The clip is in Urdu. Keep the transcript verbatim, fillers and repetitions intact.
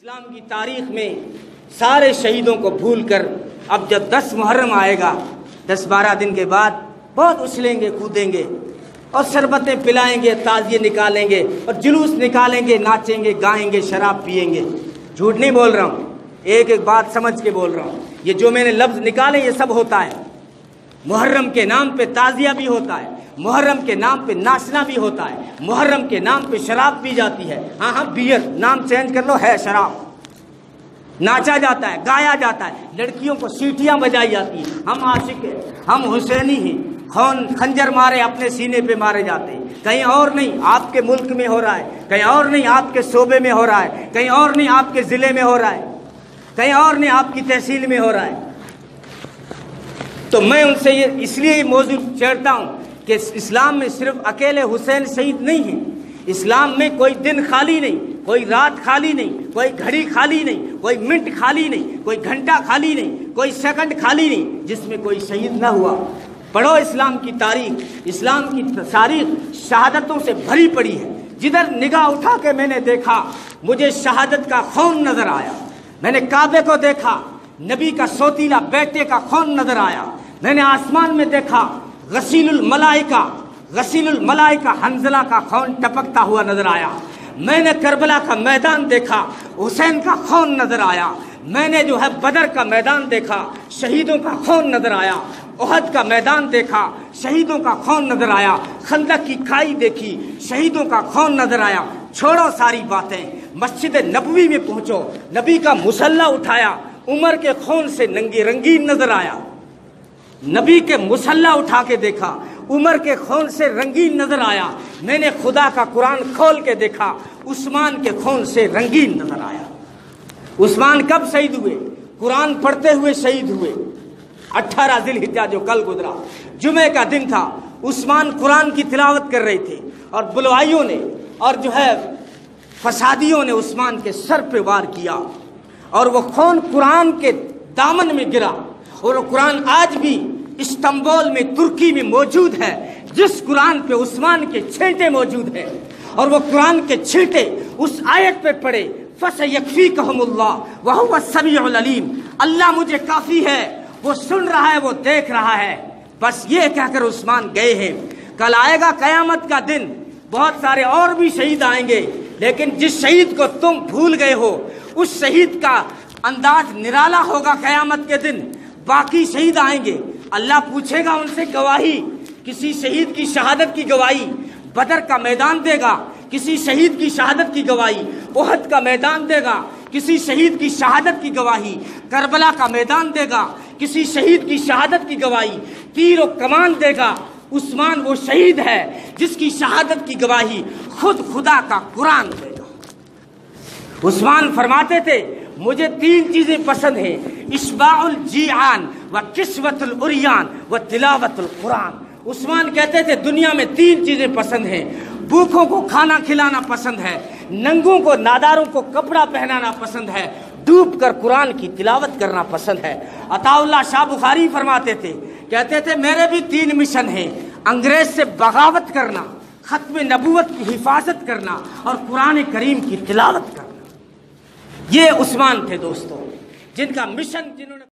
اسلام کی تاریخ میں سارے شہیدوں کو بھول کر اب جب دس محرم آئے گا، دس بارہ دن کے بعد بہت اچھلیں گے، کودیں گے اور شربتیں پلائیں گے، تعزیے نکالیں گے اور جلوس نکالیں گے، ناچیں گے، گائیں گے، شراب پیئیں گے۔ جھوٹ نہیں بول رہا ہوں، ایک ایک بات سمجھ کے بول رہا ہوں۔ یہ جو میں نے لفظ نکالے یہ سب ہوتا ہے۔ محرم کے نام پہ تعزیہ بھی ہوتا ہے، محرم کے نام پہ ناچنا بھی ہوتا ہے، محرم کے نام پہ شراب پی جاتی ہے۔ ہاں ہاں بیئر نام چینج کر لو، ہے شراب۔ ناچا جاتا ہے، گایا جاتا ہے، لڑکیوں کو سیٹیاں بجائی جاتی ہیں۔ ہم عاشق ہیں، ہم حسینی ہیں، خون خنجر مارے اپنے سینے پہ مارے جاتے ہیں۔ کہیں اور نہیں آپ کے ملک میں ہو رہا ہے، کہیں اور نہیں آپ کے صوبے میں ہو رہا ہے، کہیں اور نہیں آپ کے ضلع میں ہو رہا ہے، کہیں اور نہیں آپ کی تحصیل میں ہو رہا ہے۔ تو میں ان سے یہ اس لیے یہ موضوع چھیڑتا ہوں کہ اسلام میں صرف اکیلے حسین شہید نہیں ہیں، اسلام میں کوئی دن خالی نہیں، کوئی رات خالی نہیں، کوئی گھڑی خالی نہیں، کوئی منٹ خالی نہیں، کوئی گھنٹہ خالی نہیں، کوئی سیکنڈ خالی نہیں جس میں کوئی شہید نہ ہوا۔ پڑھو اسلام کی تاریخ، اسلام کی تاریخ شہادتوں سے بھری پڑی ہے۔ جدھر نگاہ اٹھا کے میں نے دیکھا مجھے شہادت کا خون نظر آیا۔ میں نے کعبے کو دیکھا، نبی کا سوتیلا بیٹے کا خون نظر آیا۔ میں نے آسمان میں دیکھا غسیل الملائکہ غسیل الملائکہ حنظلہ کا خون ٹپکتا ہوا نظر آیا۔ میں نے کربلا کا میدان دیکھا، حسین کا خون نظر آیا۔ میں نے جو ہے بدر کا میدان دیکھا، شہیدوں کا خون نظر آیا۔ احد کا میدان دیکھا، شہیدوں کا خون نظر آیا۔ خندق کی کھائی دیکھی، شہیدوں کا خون نظر آیا۔ چھوڑو ساری باتیں، مسجد نبوی میں پہنچو، نبی کا مصلی اٹھایا، عمر کے خون سے ننگی رنگین نظر آیا۔ نبی کے مصلی اٹھا کے دیکھا، عمر کے خون سے رنگین نظر آیا۔ میں نے خدا کا قرآن کھول کے دیکھا، عثمان کے خون سے رنگین نظر آیا۔ عثمان کب شہید ہوئے؟ قرآن پڑھتے ہوئے شہید ہوئے۔ اٹھارہ ذی الحجہ جو کل گزرا، جمعے کا دن تھا، عثمان قرآن کی تلاوت کر رہے تھے اور بلوائیوں نے اور جو ہے فسادیوں نے عثمان کے سر پہ وار کیا اور وہ خون قرآن کے دامن میں گرا۔ اور وہ قرآن آج بھی استنبول میں ترکی میں موجود ہے، جس قرآن پہ عثمان کے چھینٹے موجود ہیں، اور وہ قرآن کے چھینٹے اس آیت پہ پڑے، فَسَيَكْفِيكَهُمُ اللَّهُ وَهُوَ السَّمِيعُ الْعَلِيمُ، اللہ مجھے کافی ہے، وہ سن رہا ہے، وہ دیکھ رہا ہے۔ بس یہ کہہ کر عثمان گئے ہیں۔ کل آئے گا قیامت کا دن، بہت سارے اور بھی شہید آئیں گے، لیکن جس شہید کو تم بھول گئے ہو اس شہید کا انداز نرالا ہوگا قیامت کے دن۔ باقی شہید آئیں گے، اللہ پوچھے گا ان سے گواہی، کسی شہید کی شہادت کی گواہی، بدر کا میدان دے گا، کسی شہید کی شہادت کی گواہی، احد کا میدان دے گا، کسی شہید کی شہادت کی گواہی، کربلا کا میدان دے گا، کسی شہید کی شہادت کی گواہی، تیر و کمان دے گا۔ عثمان وہ شہید ہے جس کی شہادت کی گواہی خود خدا کا قرآن دے گا۔ عثمان فرماتے تھے مجھے تین چیزیں پسند ہیں، اشباع الجیعان و کسوت العریان و تلاوت القرآن۔ عثمان کہتے تھے دنیا میں تین چیزیں پسند ہیں، بھوکوں کو کھانا کھلانا پسند ہے، ننگوں کو ناداروں کو کپڑا پہنانا پسند ہے، ڈوب کر قرآن کی تلاوت کرنا پسند ہے۔ عطا اللہ شاہ بخاری فرماتے تھے، کہتے تھے میرے بھی تین مشن ہیں، انگریز سے بغاوت کرنا، ختم نبوت کی حفاظت کرنا اور قرآن کریم کی تلاوت کرنا۔ یہ عثمان تھے دوستو، جن کا مشن جنہوں نے